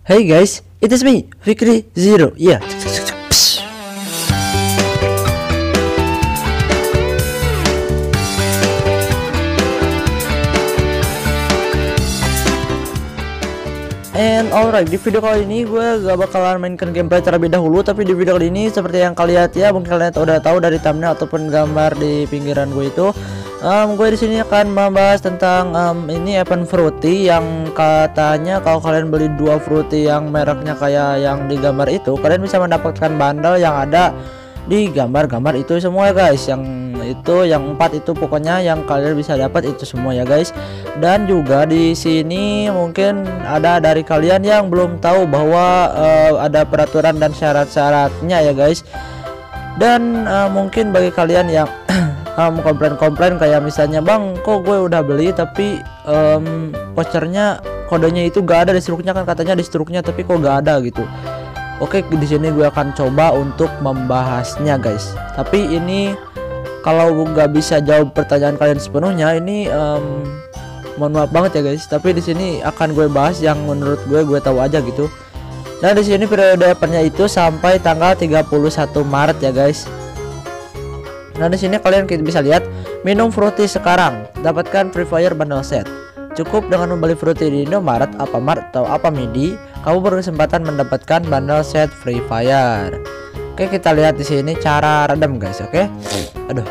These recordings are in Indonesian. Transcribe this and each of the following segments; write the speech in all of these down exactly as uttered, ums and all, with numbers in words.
Hey guys, it is me, Fikri Zero. Yeah. And alright, di video kali ini gue gak bakalan mainkan gameplay terlebih dahulu, tapi di video kali ini seperti yang kalian lihat ya, mungkin kalian udah tahu dari thumbnail ataupun gambar di pinggiran gue itu. Um, gue di sini akan membahas tentang um, ini event fruity yang katanya kalau kalian beli dua fruity yang mereknya kayak yang di gambar itu, kalian bisa mendapatkan bundle yang ada di gambar-gambar itu semua ya guys. Yang itu yang empat itu pokoknya yang kalian bisa dapat itu semua ya guys. Dan juga di sini mungkin ada dari kalian yang belum tahu bahwa uh, ada peraturan dan syarat-syaratnya ya guys. Dan uh, mungkin bagi kalian yang um, komplain-komplain kayak misalnya, bang kok gue udah beli tapi um, vouchernya kodenya itu gak ada di struknya, kan katanya di struknya tapi kok gak ada gitu. Oke, di sini gue akan coba untuk membahasnya guys. Tapi ini kalau nggak bisa jawab pertanyaan kalian sepenuhnya, ini um, mohon maaf banget ya guys. Tapi di sini akan gue bahas yang menurut gue gue tahu aja gitu. Nah di sini periode eventnya itu sampai tanggal tiga puluh satu Maret ya guys. Nah di sini kalian bisa lihat, minum fruity sekarang, dapatkan Free Fire bundle set. Cukup dengan membeli fruity di Indomaret, Alfamart atau Alfamidi, kamu berkesempatan mendapatkan bundle set Free Fire. Oke, kita lihat di sini cara redam guys. Oke, aduh.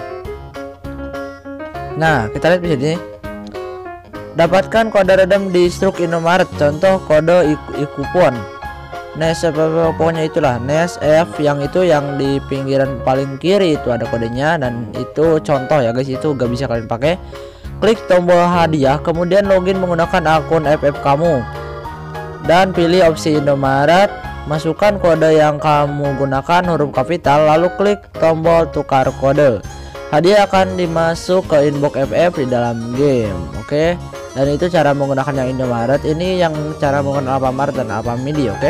Nah kita lihat di sini, dapatkan kode redam di struk Indomaret. Contoh kode ikupon Nes, pokoknya itulah Nes F, yang itu yang di pinggiran paling kiri itu ada kodenya, dan itu contoh ya guys, itu gak bisa kalian pakai. Klik tombol hadiah, kemudian login menggunakan akun F F kamu dan pilih opsi Indomaret. Masukkan kode yang kamu gunakan huruf kapital, lalu klik tombol tukar kode. Hadiah akan dimasuk ke inbox F F di dalam game. Oke, dan itu cara menggunakan yang Indomaret. Ini yang cara menggunakan Alfamart dan Alfamidi. Oke,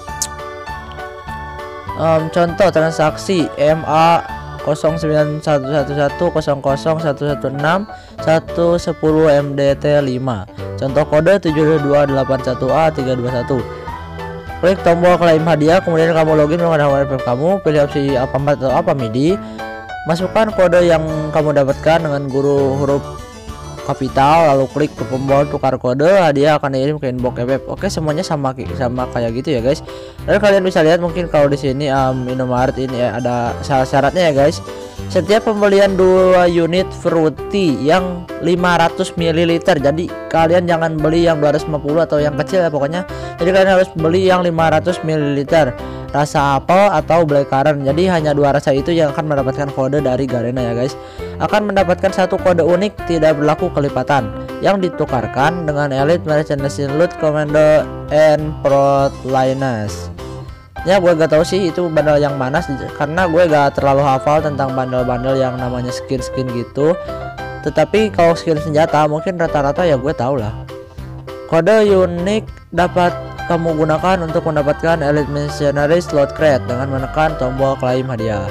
um, contoh transaksi M A nol sembilan satu satu satu nol nol satu satu enam satu sepuluh M D T lima. Contoh kode tujuh dua delapan satu A tiga dua satu. Klik tombol klaim hadiah, kemudian kamu login menggunakan F F kamu, pilih opsi Alfamart atau Alfamidi. Masukkan kode yang kamu dapatkan dengan guru huruf kapital, lalu klik ke tombol tukar kode. Hadiah akan dikirim ke inbox F F. Oke, semuanya sama sama kayak gitu ya guys. Dan kalian bisa lihat mungkin kalau di sini um, Indomaret ini ya, ada syarat-syaratnya ya guys. Setiap pembelian dua unit fruity yang lima ratus mililiter. Jadi kalian jangan beli yang dua ratus lima puluh atau yang kecil ya pokoknya. Jadi kalian harus beli yang lima ratus mililiter. Rasa apel atau blackcurrant. Jadi hanya dua rasa itu yang akan mendapatkan kode dari Garena ya guys. Akan mendapatkan satu kode unik tidak berlaku kelipatan yang ditukarkan dengan Elite Merchandise Loot Commando and Protliners. Ya gue gak tahu sih itu bundle yang mana, karena gue gak terlalu hafal tentang bundle-bundle yang namanya skin-skin gitu. Tetapi kalau skin senjata mungkin rata-rata ya gue tahu lah. Kode unik dapat kamu gunakan untuk mendapatkan Elite Missionary Slot Crate dengan menekan tombol klaim hadiah.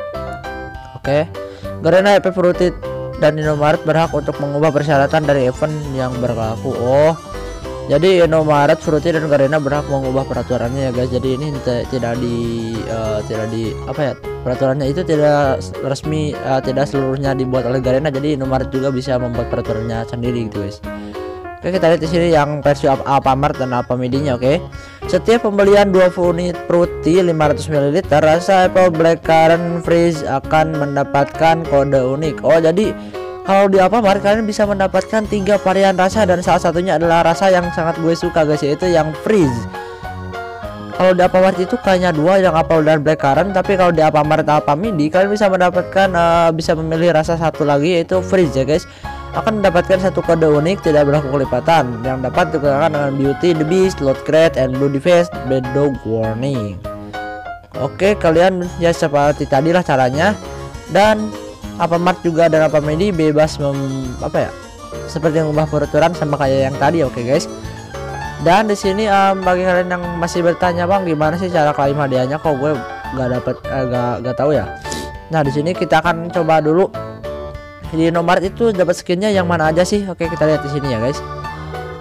Oke, Garena, F F Fruity dan Indomaret berhak untuk mengubah persyaratan dari event yang berlaku. Oh, jadi Indomaret, Fruity dan Garena berhak mengubah peraturannya ya guys. Jadi ini tidak di uh, tidak di apa ya, peraturannya itu tidak resmi, uh, tidak seluruhnya dibuat oleh Garena. Jadi Indomaret juga bisa membuat peraturannya sendiri gitu guys. Oke, kita lihat di sini yang versi Alfamart dan Alfamidinya. Oke, setiap pembelian dua unit fruity lima ratus mililiter rasa apple blackcurrant freeze akan mendapatkan kode unik. Oh, jadi kalau di Alfamart kalian bisa mendapatkan tiga varian rasa, dan salah satunya adalah rasa yang sangat gue suka guys, yaitu yang freeze. Kalau di Alfamart itu kayaknya dua, yang apple dan blackcurrant, tapi kalau di Alfamart atau Alfamidi kalian bisa mendapatkan uh, bisa memilih rasa satu lagi, yaitu freeze ya guys. Akan mendapatkan satu kode unik tidak berlaku kelipatan yang dapat digunakan dengan Beauty the Beast, Slot Crate, and Bloody Face Bad Dog Warning. Oke, kalian ya seperti tadi lah caranya. Dan Alfamart juga dan Alfamidi bebas mem, apa ya, seperti mengubah peraturan sama kayak yang tadi. Oke guys. Dan di sini um, bagi kalian yang masih bertanya, bang gimana sih cara klaim hadiahnya, kok gue nggak dapet eh, gak, gak tahu ya. Nah di sini kita akan coba dulu di Indomaret itu dapat skinnya yang mana aja sih. Oke, kita lihat di sini ya guys.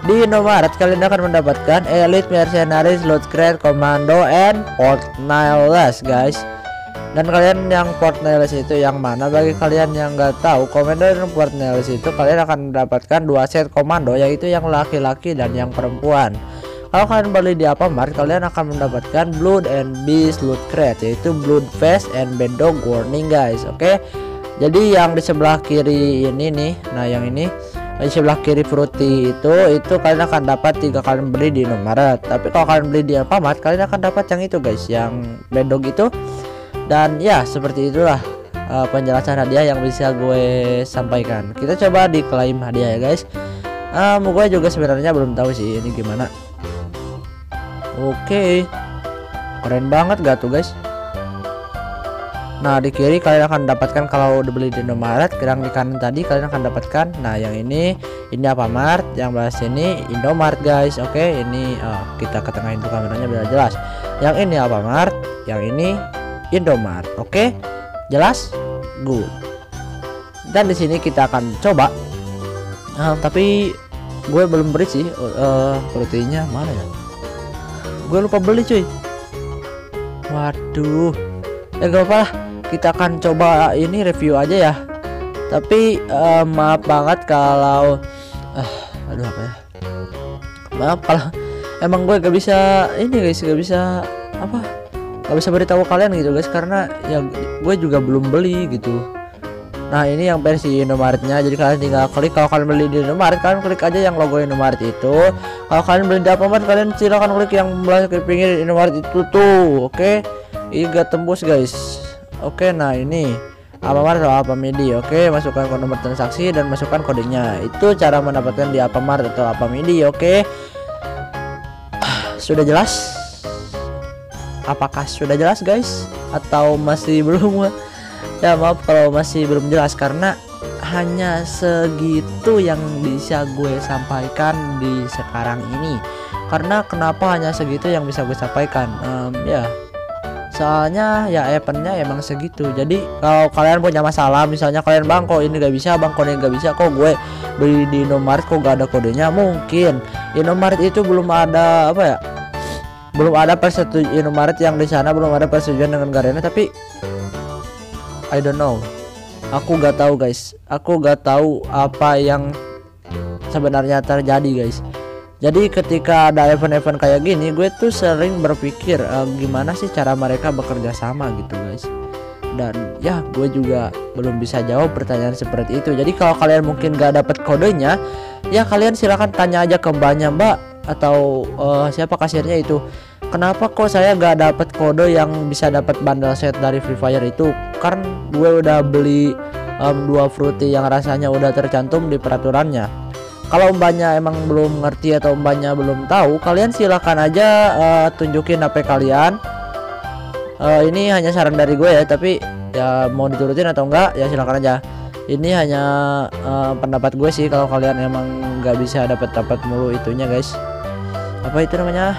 Di Indomaret kalian akan mendapatkan Elite Mercenaries, Loot Crate, Commando, and Port Nihilus guys. Dan kalian yang Port Nihilus itu yang mana? Bagi kalian yang nggak tahu, Commando dan Port Nihilus itu kalian akan mendapatkan dua set komando, yaitu yang laki-laki dan yang perempuan. Kalau kalian beli di Alfamart, kalian akan mendapatkan Blood and Beast Loot Crate, yaitu Blood Face and Bad Dog Warning guys. Oke, jadi yang di sebelah kiri ini nih, nah yang ini di sebelah kiri Fruity itu itu kalian akan dapat tiga kalian beli di Indomaret. Tapi kalau kalian beli di Alfamart, kalian akan dapat yang itu guys, yang Bad Dog itu. Dan ya seperti itulah uh, penjelasan hadiah yang bisa gue sampaikan. Kita coba diklaim hadiah ya guys. Um, gue juga sebenarnya belum tahu sih ini gimana. Oke, keren banget gak tuh guys. Nah di kiri kalian akan dapatkan kalau udah beli di Indomaret. Yang di kanan tadi kalian akan dapatkan. Nah yang ini ini Alfamart, yang belah sini Indomaret guys. Oke, ini uh, kita ketengahin tuh kameranya biar jelas. Yang ini Alfamart, yang ini Indomaret. Oke, jelas, good. Dan di sini kita akan coba. Nah, tapi gue belum beli sih. Uh, proteinnya mana ya? Gue lupa beli cuy. Waduh. Ya gak apa lah. Kita akan coba ini review aja ya. Tapi uh, maaf banget kalau uh, aduh apa ya. Maaf kalau emang gue gak bisa ini guys, gak bisa apa? Gak bisa beritahu kalian gitu guys, karena ya gue juga belum beli gitu. Nah ini yang versi Indomaretnya, jadi kalian tinggal klik. Kalau kalian beli di Indomaret, kalian klik aja yang logo Indomaret itu. Kalau kalian beli di Alfamart, kalian silakan klik yang belah ke pinggir Indomaret itu tuh. Oke, ini gak tembus guys. Oke, nah ini Alfamart atau Alfamidi. Oke, masukkan kode nomor transaksi dan masukkan kodenya. Itu cara mendapatkan di Alfamart atau Alfamidi. Oke, sudah jelas? Apakah sudah jelas guys? Atau masih belum? Ya maaf kalau masih belum jelas, karena hanya segitu yang bisa gue sampaikan di sekarang ini. Karena kenapa hanya segitu yang bisa gue sampaikan? Um, ya soalnya ya eventnya emang segitu. Jadi kalau kalian punya masalah, misalnya kalian bang kok ini gak bisa, bang kode gak bisa, kok gue beli di Indomaret kok gak ada kodenya. Mungkin Indomaret itu belum ada apa ya, belum ada persetujuan Indomaret yang di sana belum ada persetujuan dengan Garena. Tapi I don't know, aku gak tahu guys, aku gak tahu apa yang sebenarnya terjadi guys. Jadi ketika ada event-event kayak gini, gue tuh sering berpikir uh, gimana sih cara mereka bekerja sama gitu guys. Dan ya gue juga belum bisa jawab pertanyaan seperti itu. Jadi kalau kalian mungkin gak dapet kodenya, ya kalian silahkan tanya aja ke mbaknya, mbak atau uh, siapa kasirnya itu, kenapa kok saya gak dapet kode yang bisa dapat bundle set dari Free Fire itu. Kan gue udah beli um, dua Fruity yang rasanya udah tercantum di peraturannya. Kalau mbaknya emang belum ngerti atau mbaknya belum tahu, kalian silakan aja uh, tunjukin H P kalian. Uh, ini hanya saran dari gue ya, tapi ya mau diturutin atau enggak ya silakan aja. Ini hanya uh, pendapat gue sih. Kalau kalian emang nggak bisa dapat dapat mulu itunya guys. Apa itu namanya?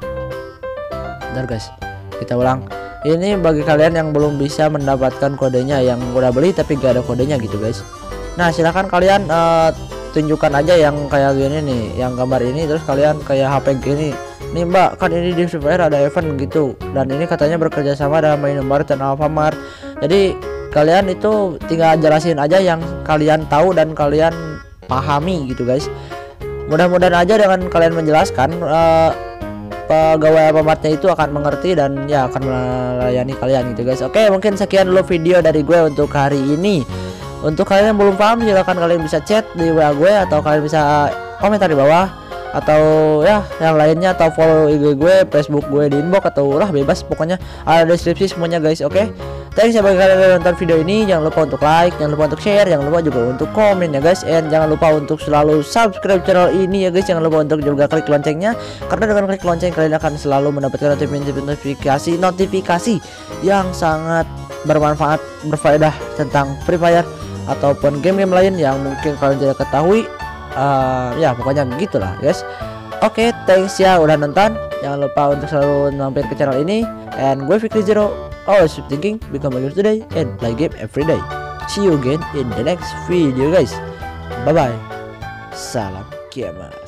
Bentar guys, kita ulang. Ini bagi kalian yang belum bisa mendapatkan kodenya, yang udah beli tapi gak ada kodenya gitu guys. Nah silakan kalian uh, tunjukkan aja yang kayak gini nih, yang gambar ini, terus kalian kayak H P gini nih, mbak kan ini di Free Fire ada event gitu, dan ini katanya bekerja sama dengan Indomaret dan Alfamart. Jadi kalian itu tinggal jelasin aja yang kalian tahu dan kalian pahami gitu guys. Mudah-mudahan aja dengan kalian menjelaskan, uh, pegawai Alfamartnya itu akan mengerti dan ya akan melayani kalian gitu guys. Oke, mungkin sekian dulu video dari gue untuk hari ini. Untuk kalian yang belum paham, silahkan kalian bisa chat di W A gue, atau kalian bisa komentar di bawah, atau ya yang lainnya, atau follow I G gue, Facebook gue di inbox, atau lah bebas, pokoknya ada deskripsi semuanya guys. Oke, thanks ya bagi kalian yang nonton video ini. Jangan lupa untuk like, jangan lupa untuk share, jangan lupa juga untuk komen ya guys, and jangan lupa untuk selalu subscribe channel ini ya guys. Jangan lupa untuk juga klik loncengnya, karena dengan klik lonceng kalian akan selalu mendapatkan notifikasi notifikasi yang sangat bermanfaat, berfaedah tentang Free Fire ataupun game-game lain yang mungkin kalian tidak ketahui. Uh, ya pokoknya gitulah guys. Oke, okay, thanks ya udah nonton. Jangan lupa untuk selalu mampir ke channel ini. And gue Fikri Zero, always keep thinking, become a hero today, and play game every day. See you again in the next video guys. Bye bye. Salam kiamat.